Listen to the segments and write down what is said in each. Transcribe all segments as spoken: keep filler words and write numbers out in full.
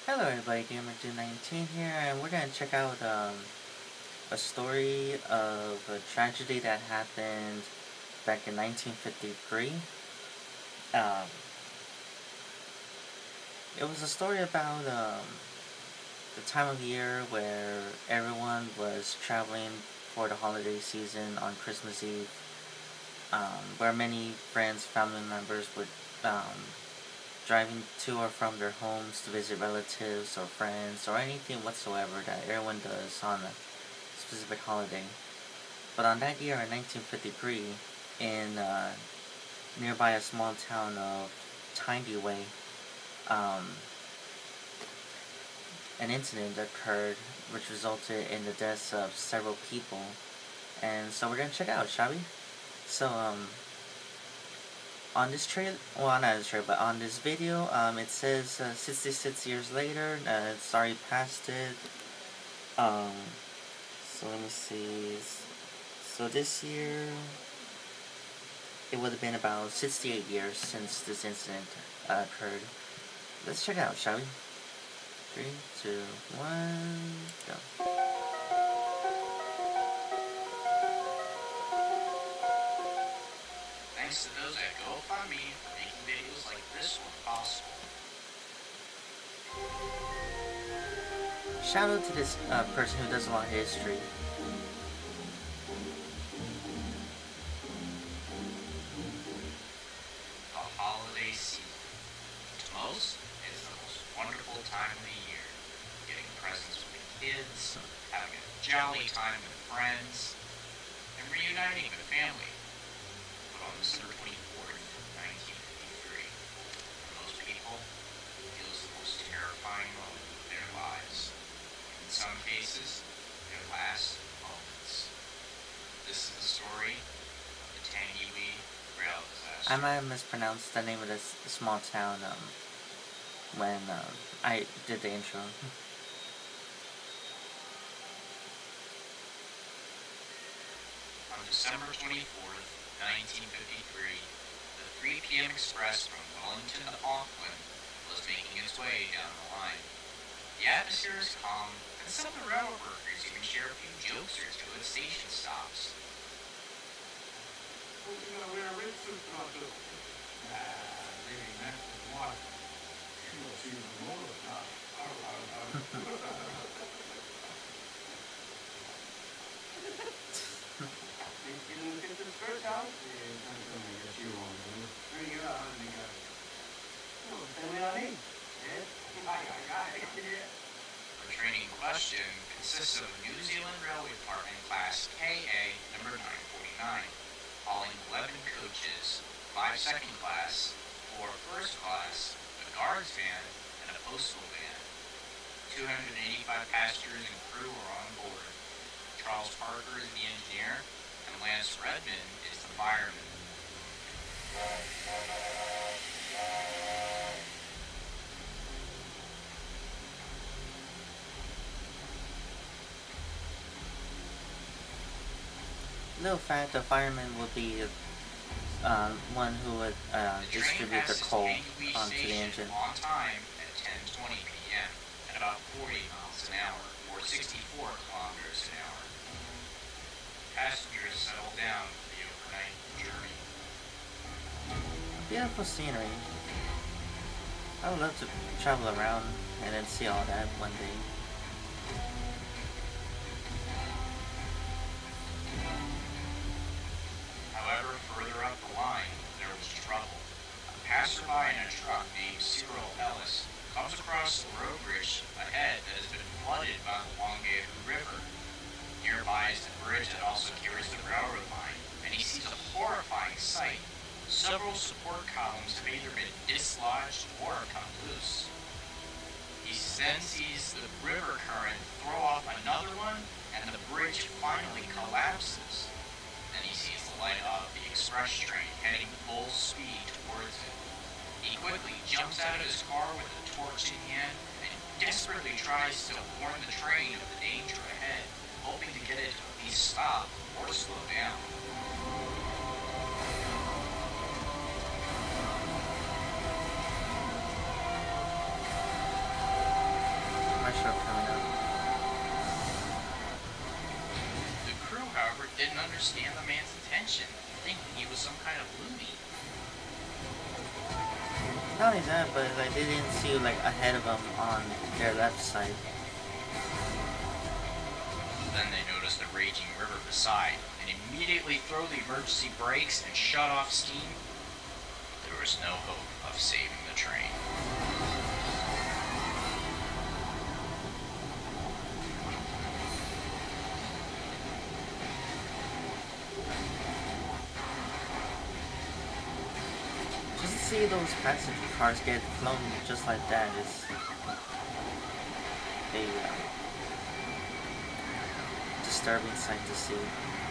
Hello everybody, Gamer nineteen here, and we're gonna check out um, a story of a tragedy that happened back in nineteen fifty-three. Um, it was a story about um, the time of year where everyone was traveling for the holiday season on Christmas Eve, um, where many friends, family members were um, driving to or from their homes to visit relatives or friends or anything whatsoever that everyone does on a specific holiday. But on that year in nineteen fifty-three, in uh, nearby a small town of Tangiwai, um, an incident occurred which resulted in the deaths of several people. And so we're gonna check it out, shall we? So, um, on this trail, well, not this trail, but on this video, um, it says uh, sixty-six years later. Uh, it's already past it. Um, so let me see. So this year, it would have been about sixty-eight years since this incident uh, occurred. Let's check it out, shall we? Three, two, one, go. Thanks to those at GoFundMe for making videos like this one possible. Shout out to this uh, person who does a lot of history. The holiday season. To most, it's the most wonderful time of the year. Getting presents with the kids, having a jolly time with friends, and reuniting with family. But on December twenty-fourth, nineteen fifty-three, for most people, it feels the most terrifying moment of their lives. In some cases, their last moments. This is the story of the Tangiwai rail disaster. I might have mispronounced the name of this small town um, when uh, I did the intro. On December twenty-fourth, nineteen fifty-three, the three p m express from Wellington to Auckland was making its way down the line. The atmosphere is calm, and some of the railroad workers even share a few jokes or two at station stops. Who's gonna wear a red suit now, too? Nah, maybe next to one. She will see the motor now. Think you gonna get this first out? Yeah, I'm gonna get you on, dude. Bring it on, nigga. Oh, tell me on me. Yeah? I got it. Yeah. The training in question consists of a New Zealand Railway Department Class K A number nine forty-nine, hauling eleven coaches, five second class, four first class, a guards van, and a postal van. two hundred eighty-five passengers and crew are on board. Charles Parker is the engineer, and Lance Redmond is the fireman. Little fact, the fireman would be uh, one who would uh, The train distribute the passes coal Tangiwai onto the Station engine. on time at ten twenty p m at about forty miles an hour, or sixty-four kilometers an hour. Passengers settle down for the overnight journey. Beautiful scenery. I would love to travel around and then see all that one day. However, further up the line, there was trouble. A passerby in a truck named Cyril Ellis comes across the road bridge ahead that has been flooded by the Whangahu River. Nearby is the bridge that also carries the railroad line, and he sees a horrifying sight. Several support columns have either been dislodged or come loose. He then sees the river current throw off another one, and the bridge finally collapses. Then he sees the light of the express train heading full speed towards it. He quickly jumps out of his car with a torch in hand and desperately tries to warn the train of the danger ahead, hoping to get it to at least stop or slow down. truck coming up. The crew, however, didn't understand the man's intention, thinking he was some kind of loony. Not only that, but like they didn't see like ahead of them on their left side. Then they noticed the raging river beside, and immediately throw the emergency brakes and shut off steam. There was no hope of saving the train. Just to see those passenger cars get flown just like that is a uh, disturbing sight to see.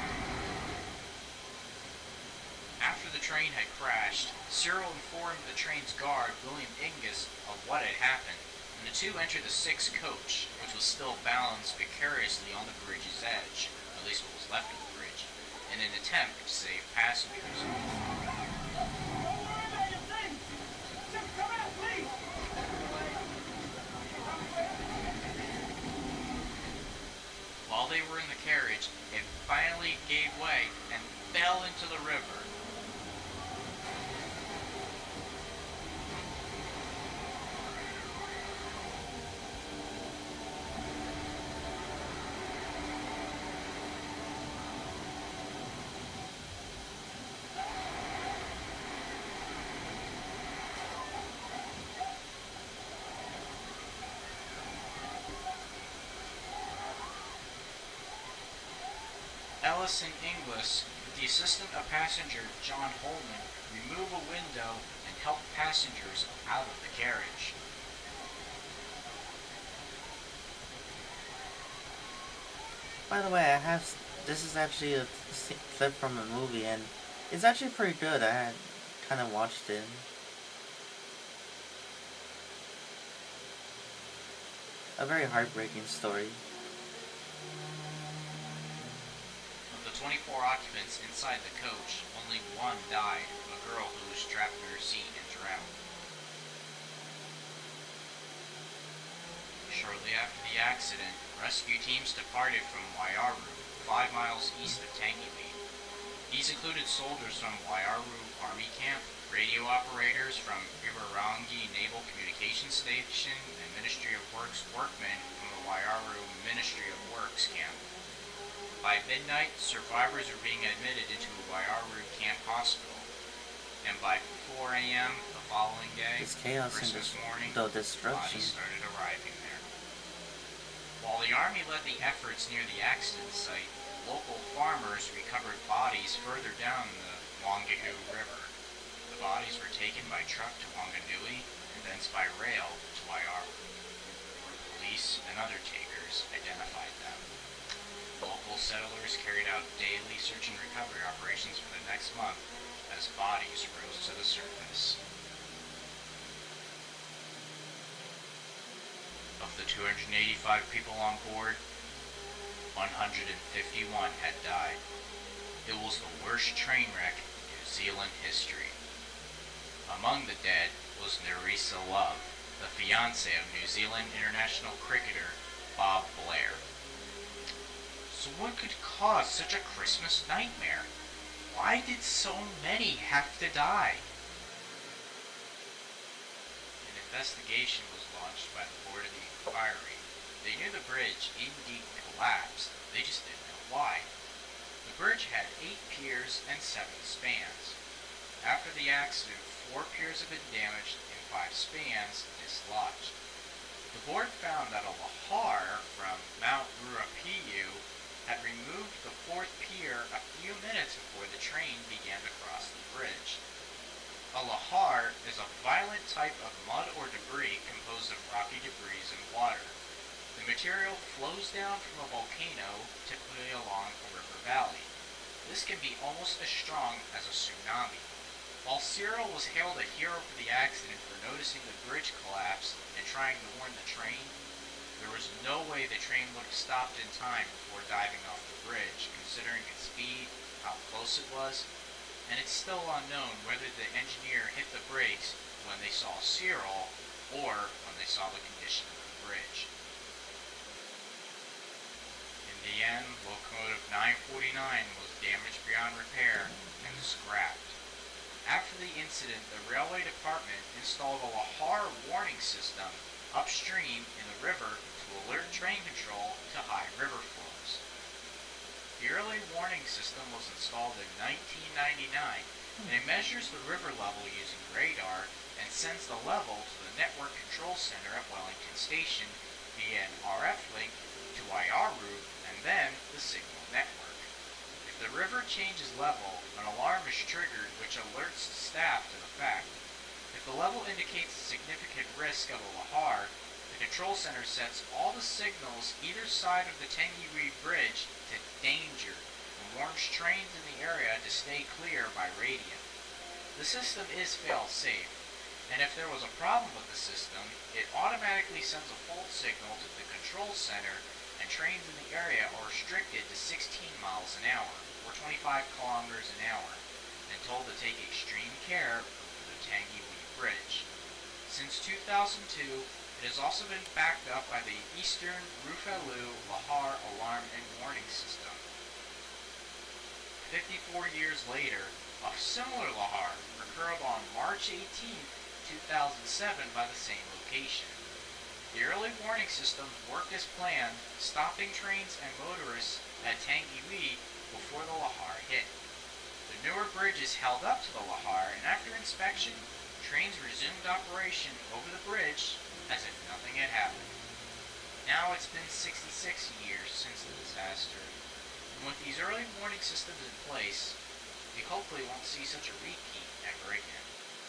After the train had crashed, Cyril informed the train's guard, William Ingus, of what had happened, and the two entered the sixth coach, which was still balanced precariously on the bridge's edge, at least what was left of the bridge, in an attempt to save passengers. While they were in the carriage, it finally gave way and fell into the river. Ellis and Inglis, with the assistance of passenger John Holman, remove a window and help passengers out of the carriage. By the way, I have this is actually a clip from a movie, and it's actually pretty good. I had kind of watched it. A very heartbreaking story. Of the twenty-four occupants inside the coach, only one died, a girl who was trapped in her seat and drowned. Shortly after the accident, rescue teams departed from Waiaru, five miles east of Tangiwai. These included soldiers from Waiaru Army Camp, radio operators from Ibarangi Naval Communications Station, and Ministry of Works workmen from the Waiaru Ministry of Works Camp. By midnight, survivors were being admitted into Waiaru Camp Hospital, and by four a.m. the following day, This chaos and Christmas des- morning, the destruction. bodies started arriving there. While the Army led the efforts near the accident site, local farmers recovered bodies further down the Whangahu River. The bodies were taken by truck to Wanganui and thence by rail to Waiaru, where police and other takers identified them. Local settlers carried out daily search and recovery operations for the next month as bodies rose to the surface. Of the two hundred eighty-five people on board, one hundred fifty-one had died. It was the worst train wreck in New Zealand history. Among the dead was Nerissa Love, the fiancé of New Zealand international cricketer Bob Blair. So what could cause such a Christmas nightmare? Why did so many have to die? An investigation was launched by the Board of the Inquiry. They knew the bridge indeed collapsed, they just didn't know why. The bridge had eight piers and seven spans. After the accident, four piers had been damaged and five spans dislodged. The board found that a lahar from Mount Ruapiu had removed the fourth pier a few minutes before the train began to cross the bridge. A lahar is a violent type of mud or debris composed of rocky debris and water. The material flows down from a volcano, typically along a river valley. This can be almost as strong as a tsunami. While Cyril was hailed a hero for the accident for noticing the bridge collapse and trying to warn the train, there was no way the train would have stopped in time before diving off the bridge, considering its speed, how close it was, and it's still unknown whether the engineer hit the brakes when they saw Cyril or when they saw the condition of the bridge. forty-nine was damaged beyond repair and scrapped. After the incident, the railway department installed a Lahar warning system upstream in the river to alert train control to high river flows. The early warning system was installed in nineteen ninety-nine, and it measures the river level using radar and sends the level to the network control center at Wellington Station via an R F link to Waiaru and then the signal network. If the river changes level, an alarm is triggered which alerts the staff to the fact. If the level indicates a significant risk of a lahar, the control center sets all the signals either side of the Tangiwai Bridge to danger and warns trains in the area to stay clear by radio. The system is fail-safe, and if there was a problem with the system, it automatically sends a fault signal to the control center, and trains in the area are restricted to sixteen miles an hour, or twenty-five kilometers an hour, and told to take extreme care over the Tangiwai Bridge. Since two thousand two, it has also been backed up by the Eastern Rufalu Lahar Alarm and Warning System. fifty-four years later, a similar lahar occurred on March eighteenth, two thousand seven by the same location. The early warning systems worked as planned, stopping trains and motorists at Tangiwai before the lahar hit. The newer bridges held up to the lahar, and after inspection, trains resumed operation over the bridge as if nothing had happened. Now it's been sixty-six years since the disaster, and with these early warning systems in place, we hopefully won't see such a repeat ever again.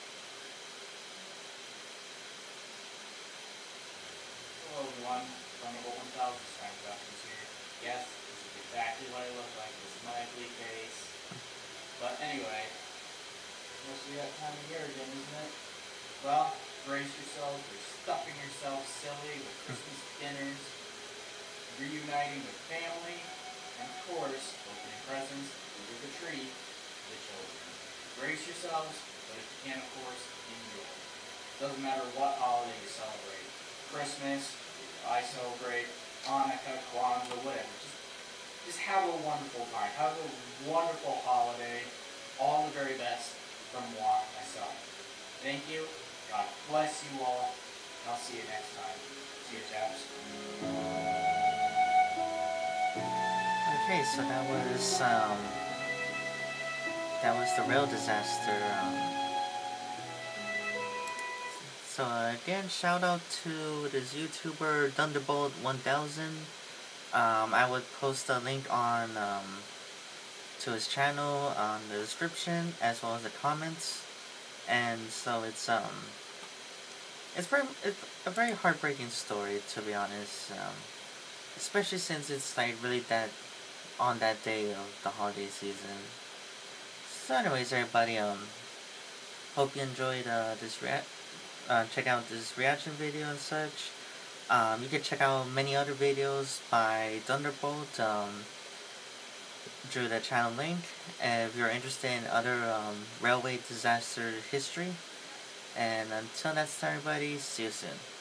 Hello everyone, Thunderbolt one thousand Sky Productions here. Yes, this is exactly what I look like, this is my ugly face. But anyway, supposed to be that time of year again, isn't it? Well, brace yourselves for stuffing yourself silly with Christmas dinners, reuniting with family, and of course, opening presents under the tree for the children. Brace yourselves, but if you can, of course, enjoy. Doesn't matter what holiday you celebrate. Christmas, I celebrate, Hanukkah, Kwanzaa, whatever. Just, just have a wonderful time. Have a wonderful holiday. All the very best from moi, myself. Thank you. God bless you all. And I'll see you next time. See you, chaps. Okay, so that was um, that was the rail disaster. Um, so uh, again, shout out to this YouTuber Thunderbolt one thousand. Um, I would post a link on um, to his channel on the description as well as the comments. And so it's um, it's very it's a very heartbreaking story, to be honest. Um, especially since it's like really that on that day of the holiday season. So anyways, everybody, um, hope you enjoyed uh, this rea- uh, check out this reaction video and such. Um, you can check out many other videos by Thunderbolt um, through the channel link. And if you're interested in other um, railway disaster history. And until next time, everybody, see you soon.